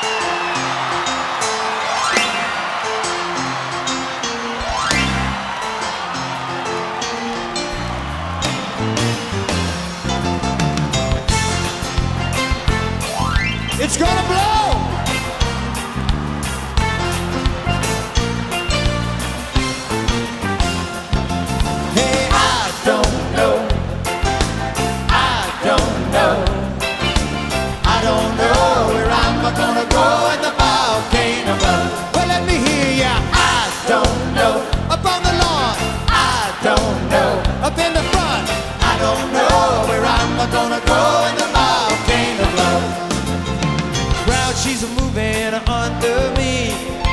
It's gonna blow. Hey, I don't know. I don't know. I don't know where I'm gonna go in the volcano. Well, let me hear ya. I don't know. Up on the lawn. I don't know. Up in the front. I don't know where I'm gonna go in the volcano blow. She's moving under me.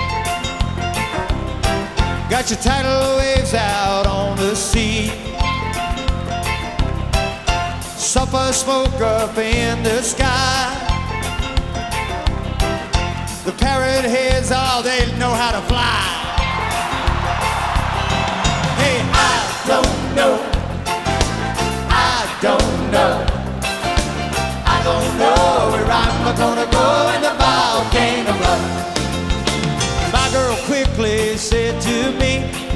Got your tidal waves out on the sea. Sulfur smoke up in the sky. The parrot heads, all they know how to fly. Hey, I don't know. I don't know. I don't know where I'm gonna go in the volcano blow. My girl quickly said to me,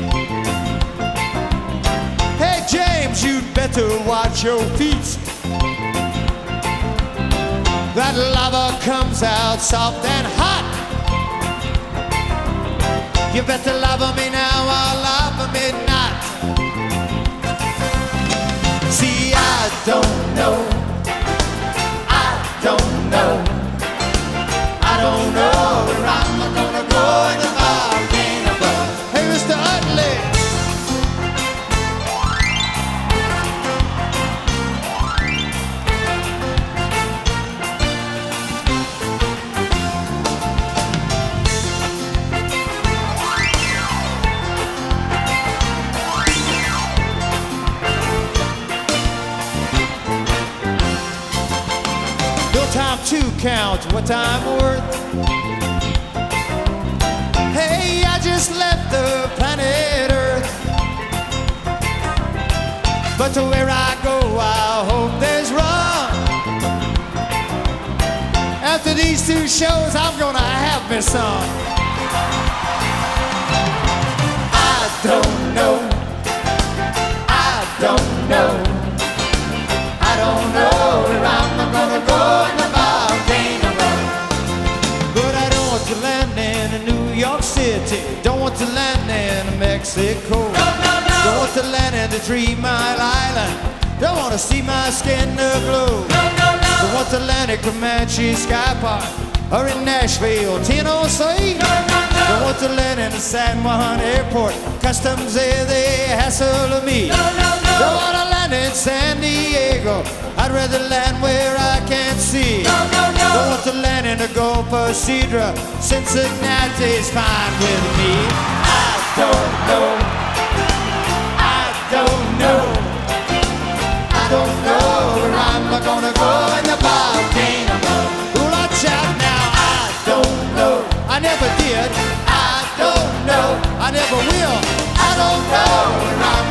hey James, you'd better watch your feet. That lava comes out soft and hot. You better love me now or love me not. See, I don't know. Don't know. I don't know where I'm gonna go in the volcano blow. Hey, Mr. Utley. Time to count what I'm worth. Hey, I just left the planet Earth, but to where I go, I hope there's rum. After these two shows, I'm gonna have me some. I don't know. I don't know. I don't know where I'm gonna go in the volcano blow. But I don't want to land in New York City. Don't want to land in Mexico. No, no, no. Don't want to land in the 3 Mile Island. Don't want to see my skin glow. No, no, no. Don't want to land in Comanche Sky Park or in Nashville, Tennessee. No, no, no. Don't want to land in the San Juan Airport. Customs there, they hassle me. No, no, no. Don't want to land in San Diego. I'd rather land where I can't see. No, no, no. Don't want to land in the Gulf of Cedra. Cincinnati's fine with me. I don't know. I don't know. I don't know where I'm gonna go in the volcano blow. Watch out now. I don't know. I never did. I don't know. I never will. I don't know where I'm